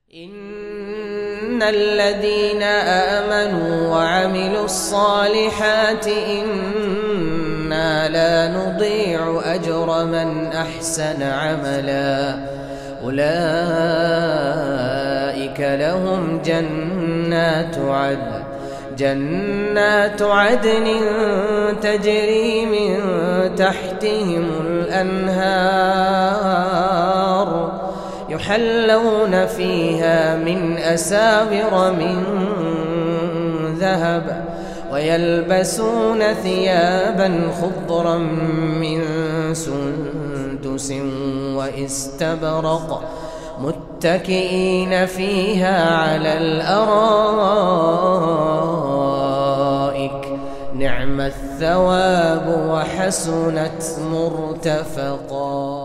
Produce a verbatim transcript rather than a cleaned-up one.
إن الذين آمنوا وعملوا الصالحات إنا لا نضيع أجر من أحسن عملا أولئك لهم جنات عدن جنات عدن تجري من تحتهم الأنهار يحلون فيها من أساور من ذهب ويلبسون ثيابا خضرا من سندس واستبرق متكئين فيها على الأرائك نعم الثواب وحسنت مرتفقا.